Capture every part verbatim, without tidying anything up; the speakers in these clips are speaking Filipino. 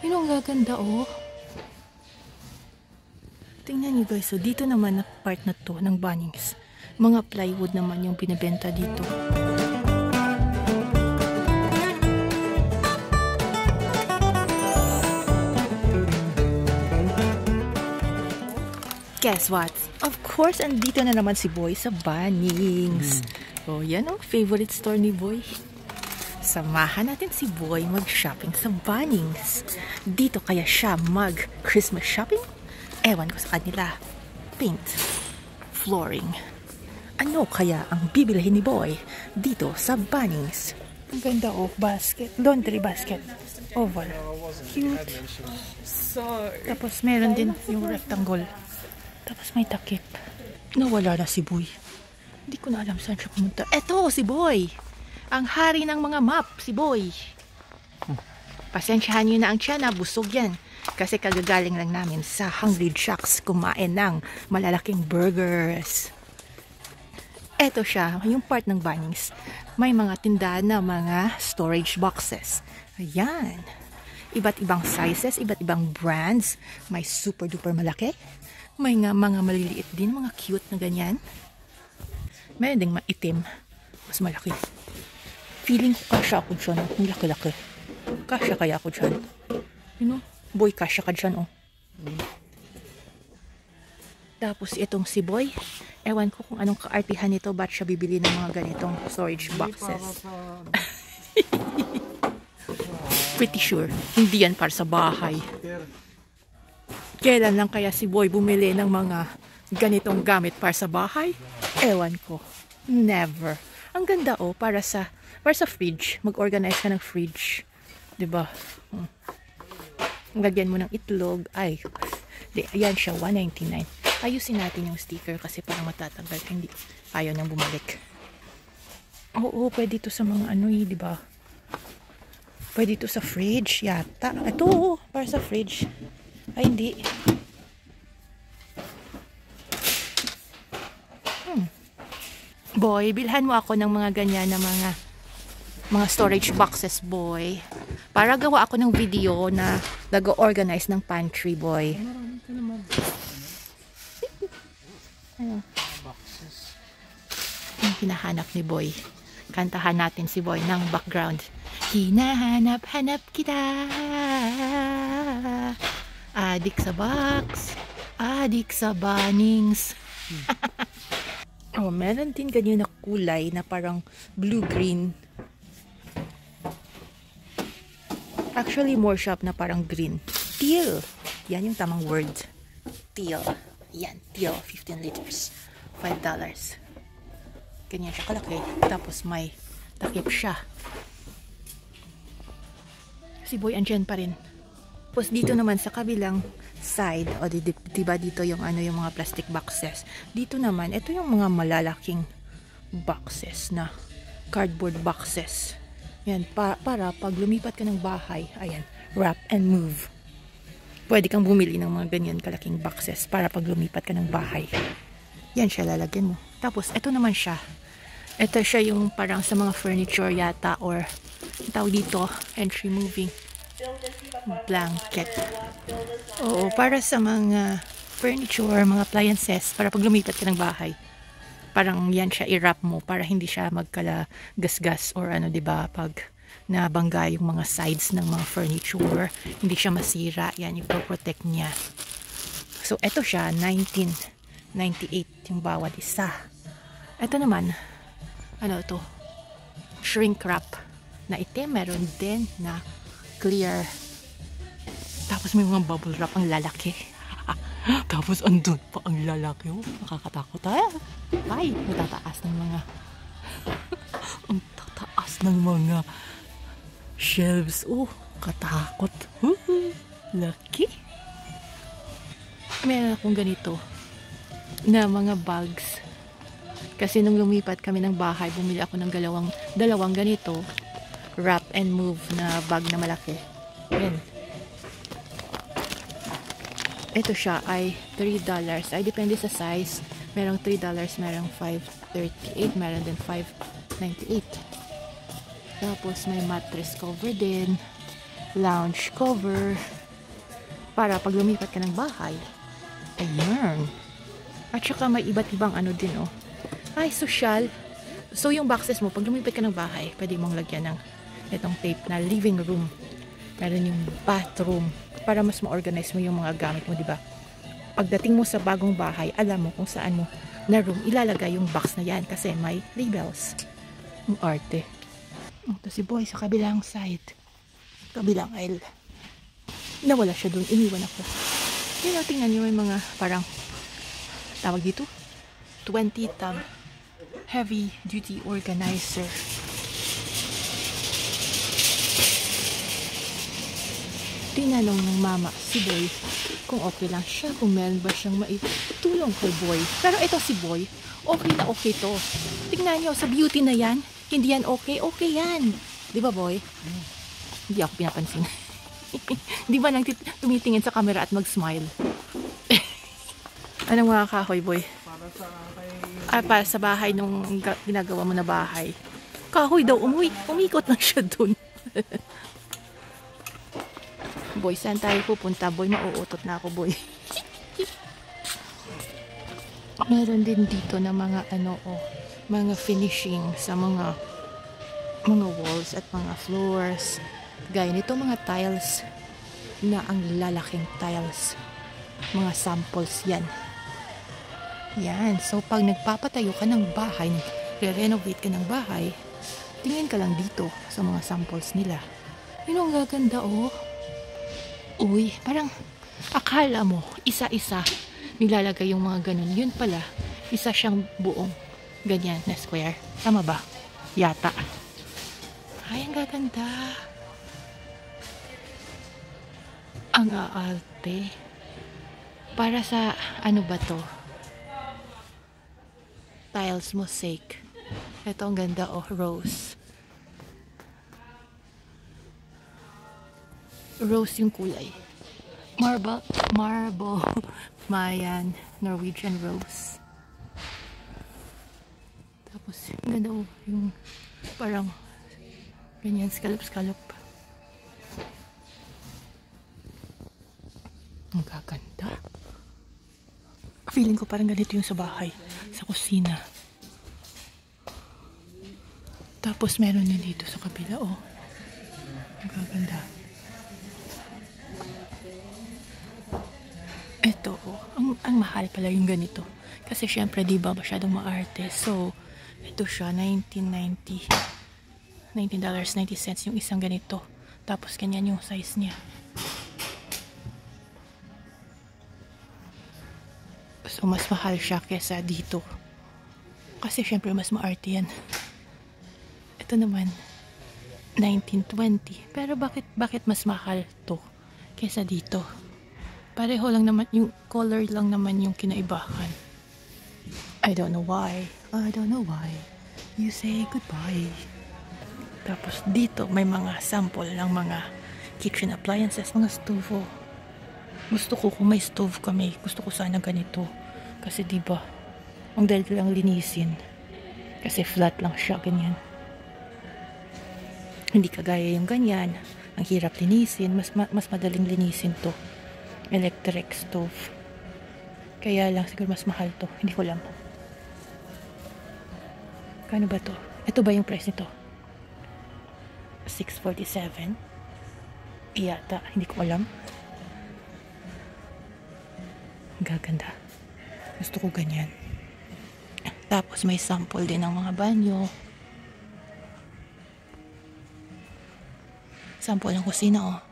Yun ang gaganda, oh. Tingnan nyo guys, so dito naman na part na to ng Bunnings. Mga plywood naman yung binibenta dito. Guess what? Of course, andito na naman si Boy sa Bunnings. Mm. So, yan ang favorite store ni Boy. Samahan natin si Boy mag-shopping sa Bunnings. Dito kaya siya mag-Christmas shopping? Ewan ko sa kanila. Paint. Flooring. Ano kaya ang bibilihin ni Boy dito sa Bunnings? Ang ganda, oh, basket. Laundry basket. Oval. Cute. Tapos meron din yung rectangle. Tapos may takip. Nawala na si Boy. Hindi ko na alam saan siya pumunta. Eto, si Boy! Ang hari ng mga map, si Boy. Pasensyahan nyo na ang tiyan na, busog yan. Kasi kagagaling lang namin sa Hungry Jacks kumain ng malalaking burgers. Eto siya, yung part ng Bunnings. May mga tindahan na mga storage boxes. Ayan. Iba't ibang sizes, iba't ibang brands. May super duper malaki. May nga mga maliliit din, mga cute na ganyan. Meron ding maitim. Mas malaki. Feeling ko kasya ako dyan. Ang laki-laki. Kasya kaya ako dyan. You know? Boy, kasya ka dyan, oh. Tapos itong si Boy. Ewan ko kung anong kaartihan nito. Ba't siya bibili ng mga ganitong storage boxes. Pretty sure. Hindi yan para sa bahay. Kailan lang kaya si Boy bumili ng mga ganitong gamit para sa bahay? Ewan ko. Never. Ang ganda, oh, para sa para sa fridge. Mag-organize ka ng fridge. Diba? Hmm. Lagyan mo ng itlog. Ay, di, ayan siya, one ninety-nine. Ayusin natin yung sticker kasi parang matatanggal. Hindi, ayaw nang bumalik. Oo, pwede ito sa mga ano eh, diba? Pwede ito sa fridge, yata. Ito, oh, para sa fridge. Ay, hindi. Hmm. Boy, bilhan mo ako ng mga ganyan na mga mga storage boxes, Boy. Para gawa ako ng video na nag-organize ng pantry, Boy. Ano? Boxes. Ang hinahanap ni Boy. Kantahan natin si Boy ng background. Hinahanap-hanap kita. Adik sa box. Adik sa Bunnings. Oh, meron din ganyan na kulay na parang blue-green. Actually, more shop na parang green. Teal. Yan yung tamang word. Teal. Yan, teal. fifteen liters. five dollars. Ganyan siya kalaki. Tapos may takip siya. Si Boy andyan pa rin. Tapos dito naman sa kabilang side, o di, di, diba dito yung ano yung mga plastic boxes. Dito naman, ito yung mga malalaking boxes na cardboard boxes. Yan, pa, para pag lumipat ka ng bahay, ayan, wrap and move. Pwede kang bumili ng mga ganyan kalaking boxes para pag lumipat ka ng bahay. Yan siya, lalagyan mo. Tapos, ito naman siya. Ito siya yung parang sa mga furniture yata or tawag dito, entry moving blanket. Oo, para sa mga furniture, mga appliances, para pag lumipat ka ng bahay. Parang yan siya, i-wrap mo para hindi siya magkala gasgas or ano, diba, pag nabangga yung mga sides ng mga furniture, hindi siya masira. Yan, ipoprotect niya. So, eto siya, nineteen ninety-eight yung bawat isa. Eto naman, ano to? Shrink wrap na itim, meron din na clear. Tapos may mga bubble wrap ang lalaki. Tapos andun pa ang lalaki. Oh, nakakatakot. Ay, ay matataas ng mga ang tataas ng mga shelves. Oh, katakot. Uh, lucky. Meron akong ganito na mga bags. Kasi nung lumipat kami ng bahay, bumili ako ng dalawang, dalawang ganito wrap and move na bag na malaki. Ayan. Ito siya ay three dollars. Ay, depende sa size. Merong three dollars, merong five thirty-eight, meron din five ninety-eight. Tapos may mattress cover din. lounge cover para pag lumipat ka ng bahay. Ayan. At saka may iba't ibang ano din, oh. Ay, social. So, yung boxes mo, pag lumipat ka ng bahay, pwede mong lagyan ng itong tape na living room. Meron yung bathroom para mas ma-organize mo yung mga gamit mo, di ba? Pagdating mo sa bagong bahay, alam mo kung saan mo na room ilalagay yung box na yan kasi may labels. Ang arte. Ito si Boy sa kabilang side. Kabilang aisle. Nawala siya dun. Iniwan ako. Yun o, tingnan nyo may mga parang tawag dito twenty tub heavy duty organizer. Tinanong ng mama si Boy kung okay lang siya, kung meron ba siyang maitulong kay Boy. Pero ito si Boy, okay na okay to. Tingnan nyo, sa beauty na yan, hindi yan okay, okay yan. Di ba, Boy? Mm. Hindi ako pinapansin. Di ba nang tumitingin sa camera at mag-smile? Anong mga kahoy, Boy? Para sa kay... Ah, para sa bahay nung ginagawa mo na bahay. Kahoy daw, umuwi, umikot lang siya dun. Boy, saan tayo pupunta? Boy, mauutot na ako, Boy. Meron din dito na mga ano, oh, mga finishing sa mga mga walls at mga floors. Gaya nito mga tiles na ang lalaking tiles. Mga samples yan. Yan. So, pag nagpapatayo ka ng bahay, re-renovate ka ng bahay, tingin ka lang dito sa mga samples nila. Yun ang gaganda, oh. Uy, parang akala mo, isa-isa nilalagay yung mga ganun. Yun pala, isa siyang buong ganyan na square. Tama ba? Yata. Ay, ang gaganda. Ang aalte. Para sa, ano ba to? Tiles mosaic. Ito ang ganda, oh, rose. Rose yung kulay. Marble, marble, Mayan, Norwegian rose. Tapos, ang ganda, oh, yung parang ganyan, scallop-scallop. Ang gaganda. Feeling ko parang ganito yung sa bahay, sa kusina. Tapos meron din dito sa kabila, oh. Ang gaganda. Ito, oh. Ang, ang mahal pala yung ganito. Kasi syempre, di ba, masyadong maarte. So, ito siya, nineteen ninety. nineteen dollars and ninety cents yung isang ganito. Tapos, ganyan yung size niya. So, mas mahal siya kesa dito. Kasi, syempre, mas maarte yan. Ito naman, nineteen twenty. Pero, bakit, bakit mas mahal to kesa dito? Pareho lang naman, yung color lang naman yung kinaibahan. I don't know why. I don't know why. You say goodbye. Tapos dito may mga sample ng mga kitchen appliances, mga stove. Gusto ko kung may stove kami, gusto ko sana ganito. Kasi diba, ang dali lang linisin. Kasi flat lang siya, ganyan. Hindi kagaya yung ganyan. Ang hirap linisin, mas, ma mas madaling linisin to. Electric stove. Kaya lang siguro mas mahal to. Hindi ko alam. Kano ba to? Ito ba yung price nito? six forty-seven. Iyata. Hindi ko alam. Gaganda. Gusto ko ganyan. Tapos may sample din ng mga banyo. Sample ng kusina, oh.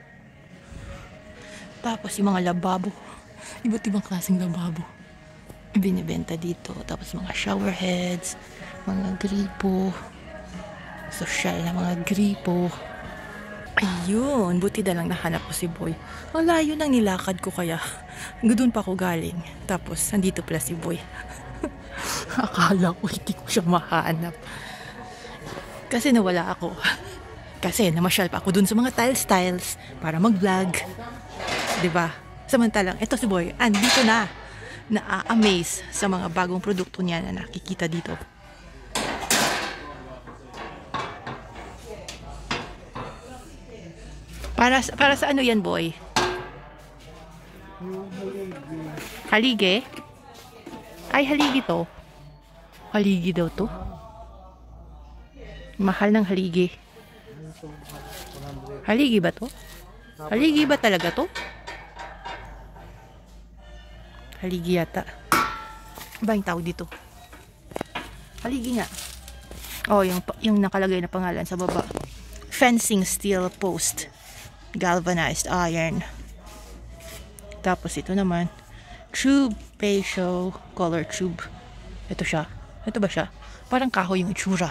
Tapos yung mga lababo. Iba't ibang klaseng lababo. Binibenta dito. Tapos mga shower heads, mga gripo. Social na mga gripo. Ayun. Buti na lang nahanap ko si Boy. Ang layo nang nilakad ko kaya. Doon pa ako galing. Tapos, nandito pala si Boy. Akala ko hindi ko siya mahanap. Kasi nawala ako. Kasi namasyal pa ako dun sa mga tiles-tiles para mag-vlog. Diba? Samantalang, eto si Boy, andito na. Na-amaze sa mga bagong produkto niya na nakikita dito. Para, para sa ano yan, boy? Haligi? Ay, haligi to. Haligi daw to. Mahal ng haligi. Haligi ba to? Haligi ba talaga to? Haligi yata. Ba yung tawag dito? Haligi nga. Oh, yung, yung nakalagay na pangalan sa baba. Fencing steel post. Galvanized iron. Tapos ito naman. Tube patio color tube. Ito siya. Ito ba siya? Parang kahoy yung itsura.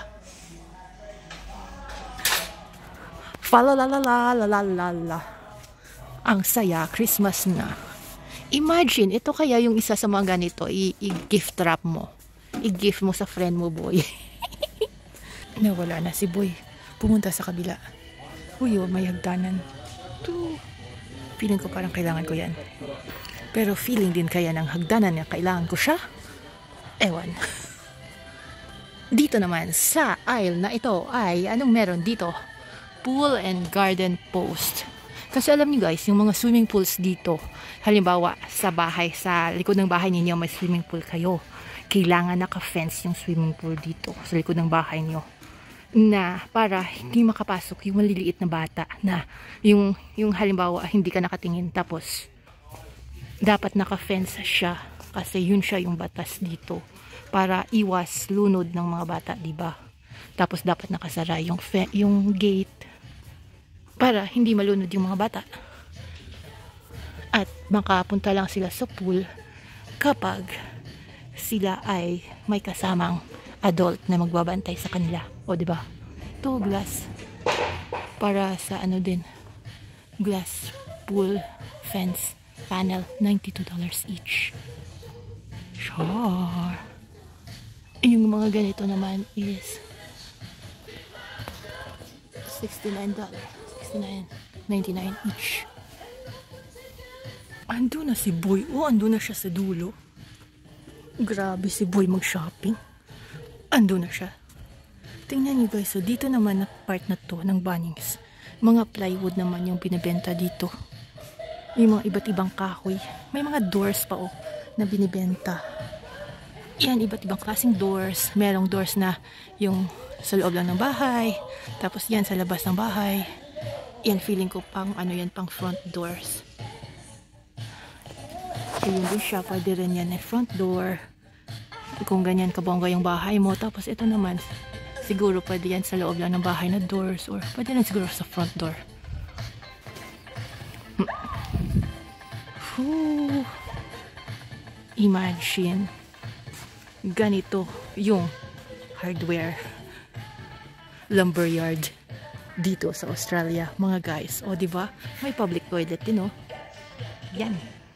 Falalalalalalalala. Ang saya, Christmas na. Imagine, ito kaya yung isa sa mga ganito, i-gift wrap mo. I-gift mo sa friend mo, boy. Nawala na si boy. Pumunta sa kabila. Uy, oh, may hagdanan. To. Feeling ko parang kailangan ko yan. Pero feeling din kaya ng hagdanan na kailangan ko siya? Ewan. Dito naman, sa aisle na ito ay, anong meron dito? Pool and garden post. Kasi alam niyo guys, yung mga swimming pools dito, halimbawa sa bahay, sa likod ng bahay ninyo may swimming pool kayo. Kailangan naka-fence yung swimming pool dito sa likod ng bahay niyo. Na para hindi makapasok yung maliliit na bata na yung, yung halimbawa hindi ka nakatingin tapos dapat naka-fence siya kasi yun siya yung batas dito para iwas lunod ng mga bata, diba? Tapos dapat nakasara yung, yung gate para hindi malunod yung mga bata. At makapunta lang sila sa pool kapag sila ay may kasamang adult na magbabantay sa kanila. O diba? Ito glass. Para sa ano din. Glass pool fence panel. ninety-two dollars each. Sure. Yung mga ganito naman is sixty-nine dollars. sixty-nine ninety-nine each. Ando na si boy. Oh, ando na siya sa dulo. Grabe si boy mag-shopping. Ando na siya. Tingnan niyo guys. So dito naman na part na to ng Bunnings. Mga plywood naman yung binibenta dito. Yung mga iba't ibang kahoy. May mga doors pa oh na binibenta. Yan, iba't ibang klaseng doors. Merong doors na yung sa loob lang ng bahay. Tapos yan sa labas ng bahay. Yan, feeling ko pang ano yan, pang front doors. Ayun din siya, pwede rin yan na front door. Kung ganyan kabongga yung bahay mo. Tapos ito naman, siguro pwede yan sa loob lang ng bahay na doors. Or pwede rin siguro sa front door. Whew. Imagine ganito yung hardware lumberyard dito sa Australia, mga guys. O, diba? May public toilet din, oh. Yan.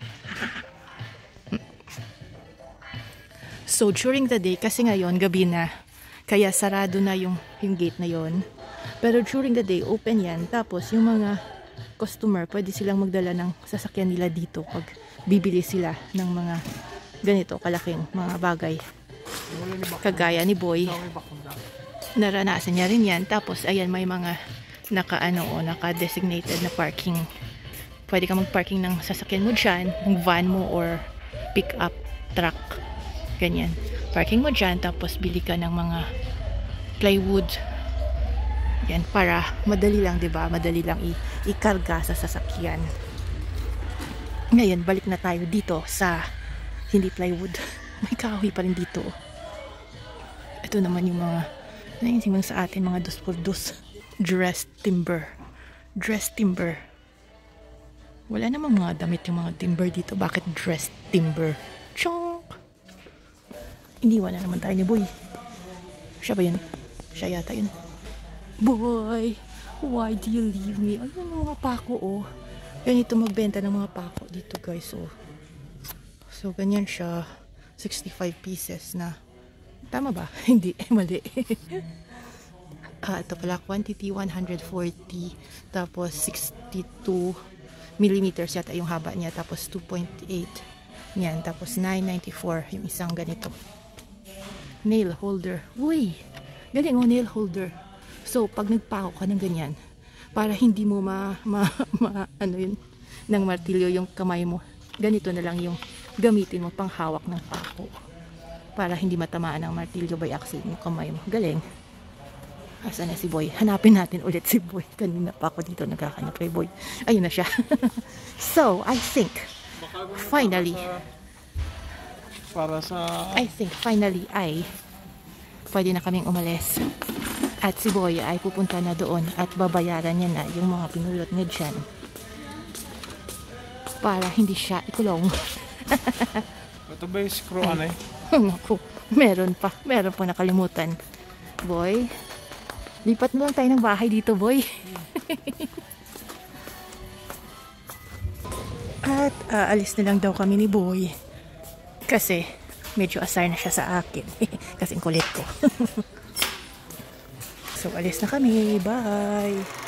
So, during the day, kasi ngayon, gabi na, kaya sarado na yung, yung gate na yon. Pero during the day, open yan. Tapos, yung mga customer, pwede silang magdala ng sasakyan nila dito pag bibili sila ng mga ganito, kalaking mga bagay. Kagaya ni Boy. Naranasan niya rin yan. Tapos, ayan, may mga naka-ano o naka-designated na parking. Pwede ka mag-parking ng sasakyan mo dyan, ng van mo or pick-up truck. Ganyan. Parking mo dyan, tapos bili ka ng mga plywood. Yan, para madali lang, diba? Madali lang i-ikarga sa sasakyan. Ngayon, balik na tayo dito sa hindi plywood. May kahoy pa rin dito. Ito naman yung mga nainsimang sa atin, mga dos por dos. Dressed timber. Dressed timber. Wala namang mga damit yung mga timber dito. Bakit dressed timber? Chonk! Iniwan na naman tayo ni Boy. Siya ba yun? Siya yata yun. Boy! Why do you leave me? Ayun mga pako, oh. Ganito magbenta ng mga pako dito, guys, oh. So, ganyan siya. sixty-five pieces na. Tama ba? Hindi. Mali. Ah, ito pala. Quantity one hundred forty. Tapos, sixty-two millimeters yata yung haba niya. Tapos, two point eight. Yan. Tapos, nine ninety-four yung isang ganito. Nail holder. Uy! Galing, oh, nail holder. So, pag nagpako ka ng ganyan, para hindi mo ma, ma, ma ano yun, ng martilyo yung kamay mo. Ganito na lang yung gamitin mo pang hawak ng pako para hindi matamaan ng martilyo by accident yung kamay mo. Galing. Asa na si Boy? Hanapin natin ulit si Boy. Kanina pa ako dito nagkakanap kay Boy. Ayun na siya. So, I think finally para sa I think finally ay pwede na kaming umalis. At si Boy ay pupunta na doon at babayaran niya na yung mga pinulot niya dyan para hindi siya ikulong. ito ba yung screw ano eh? Naku, meron pa. Meron pa nakalimutan. Boy, lipat na lang tayo ng bahay dito, Boy. At aalis na lang daw kami ni Boy. Kasi medyo asar na siya sa akin. Kasi kulit ko. So, alis na kami. Bye!